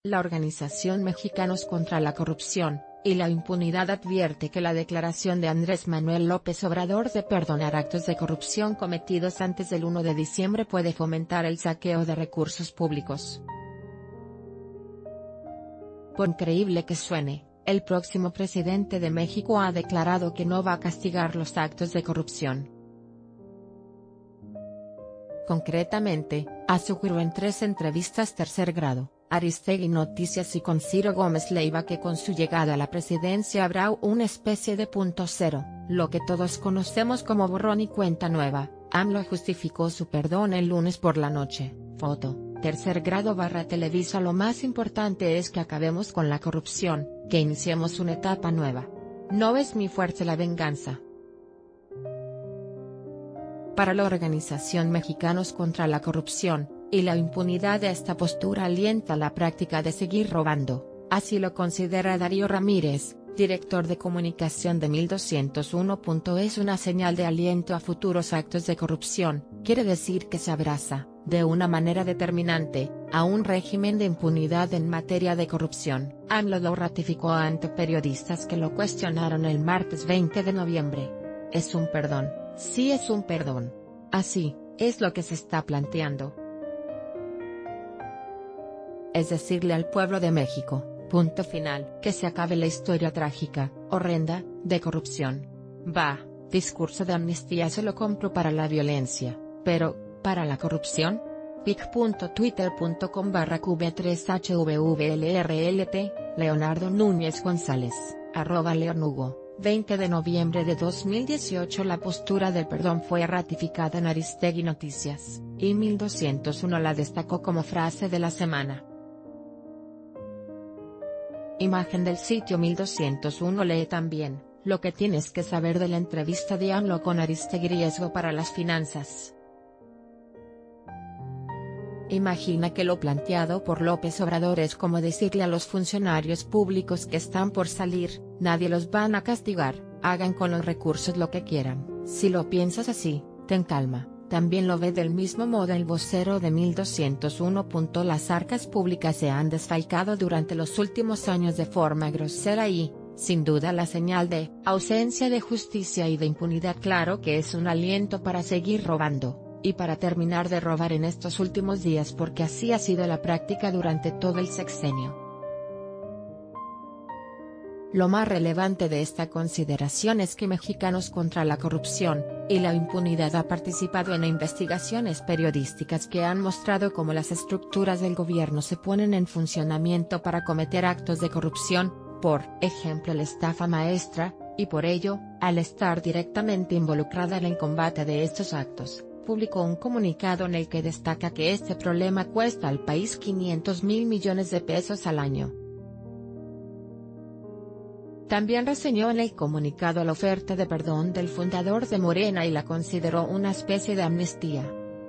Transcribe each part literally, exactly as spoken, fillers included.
La organización Mexicanos contra la Corrupción y la Impunidad advierte que la declaración de Andrés Manuel López Obrador de perdonar actos de corrupción cometidos antes del uno de diciembre puede fomentar el saqueo de recursos públicos. Por increíble que suene, el próximo presidente de México ha declarado que no va a castigar los actos de corrupción. Concretamente, aseguró en tres entrevistas Tercer Grado, Aristegui Noticias y con Ciro Gómez Leiva que con su llegada a la presidencia habrá una especie de punto cero, lo que todos conocemos como borrón y cuenta nueva. AMLO justificó su perdón el lunes por la noche. Foto, Tercer Grado barra Televisa. Lo más importante es que acabemos con la corrupción, que iniciemos una etapa nueva. No es mi fuerte la venganza. Para la organización Mexicanos contra la Corrupción y la Impunidad, esta postura alienta la práctica de seguir robando, así lo considera Darío Ramírez, director de comunicación de mil doscientos uno. Es una señal de aliento a futuros actos de corrupción, quiere decir que se abraza, de una manera determinante, a un régimen de impunidad en materia de corrupción. AMLO lo ratificó ante periodistas que lo cuestionaron el martes veinte de noviembre. Es un perdón, sí es un perdón. Así, es lo que se está planteando. Es decirle al pueblo de México, punto final, que se acabe la historia trágica, horrenda, de corrupción. Va, discurso de amnistía se lo compro para la violencia, pero, ¿para la corrupción? pic punto twitter punto com barra Q B tres H V V L R L T, Leonardo Núñez González, arroba Leonugo, veinte de noviembre de dos mil dieciocho. La postura del perdón fue ratificada en Aristegui Noticias, y mil doscientos uno la destacó como frase de la semana. Imagen del sitio mil doscientos uno. Lee también, lo que tienes que saber de la entrevista de AMLO con Aristegui. Riesgo para las finanzas. Imagina que lo planteado por López Obrador es como decirle a los funcionarios públicos que están por salir, nadie los van a castigar, hagan con los recursos lo que quieran. Si lo piensas así, ten calma. También lo ve del mismo modo el vocero de mil doscientos uno. Las arcas públicas se han desfalcado durante los últimos años de forma grosera y, sin duda, la señal de ausencia de justicia y de impunidad. Claro que es un aliento para seguir robando, y para terminar de robar en estos últimos días, porque así ha sido la práctica durante todo el sexenio. Lo más relevante de esta consideración es que Mexicanos contra la Corrupción y la Impunidad ha participado en investigaciones periodísticas que han mostrado cómo las estructuras del gobierno se ponen en funcionamiento para cometer actos de corrupción, por ejemplo la estafa maestra, y por ello, al estar directamente involucrada en el combate de estos actos, publicó un comunicado en el que destaca que este problema cuesta al país quinientos mil millones de pesos al año. También reseñó en el comunicado la oferta de perdón del fundador de Morena y la consideró una especie de amnistía.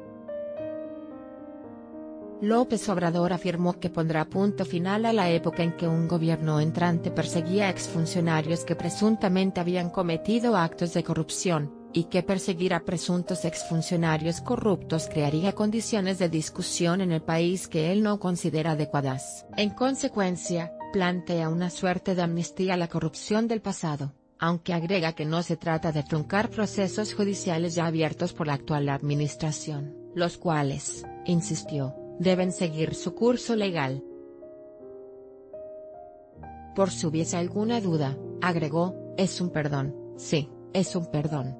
López Obrador afirmó que pondrá punto final a la época en que un gobierno entrante perseguía a exfuncionarios que presuntamente habían cometido actos de corrupción, y que perseguir a presuntos exfuncionarios corruptos crearía condiciones de discusión en el país que él no considera adecuadas. En consecuencia, plantea una suerte de amnistía a la corrupción del pasado, aunque agrega que no se trata de truncar procesos judiciales ya abiertos por la actual administración, los cuales, insistió, deben seguir su curso legal. Por si hubiese alguna duda, agregó, es un perdón, sí, es un perdón.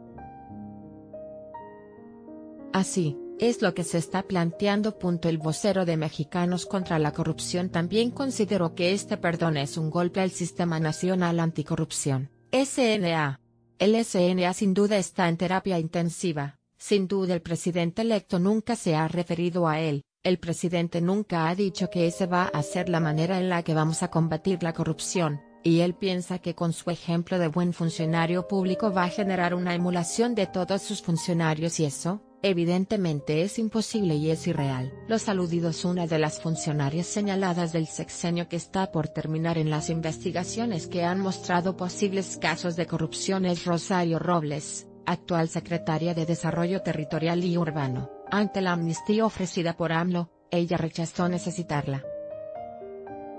Así, es lo que se está planteando. El vocero de Mexicanos contra la Corrupción también consideró que este perdón es un golpe al Sistema Nacional Anticorrupción, S N A. El S N A sin duda está en terapia intensiva, sin duda el presidente electo nunca se ha referido a él, el presidente nunca ha dicho que esa va a ser la manera en la que vamos a combatir la corrupción, y él piensa que con su ejemplo de buen funcionario público va a generar una emulación de todos sus funcionarios y eso, evidentemente es imposible y es irreal. Los aludidos, una de las funcionarias señaladas del sexenio que está por terminar en las investigaciones que han mostrado posibles casos de corrupción, es Rosario Robles, actual secretaria de Desarrollo Territorial y Urbano. Ante la amnistía ofrecida por AMLO, ella rechazó necesitarla.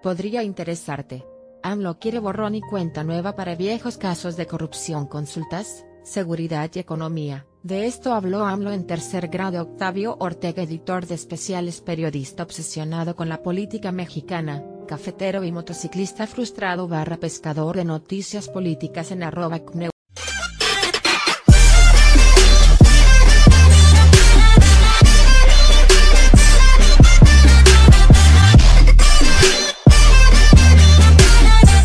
podría interesarte. AMLO quiere borrón y cuenta nueva para viejos casos de corrupción. Consultas, seguridad y economía. De esto habló AMLO en Tercer Grado. Octavio Ortega, editor de especiales, periodista obsesionado con la política mexicana, cafetero y motociclista frustrado barra pescador de noticias políticas en arroba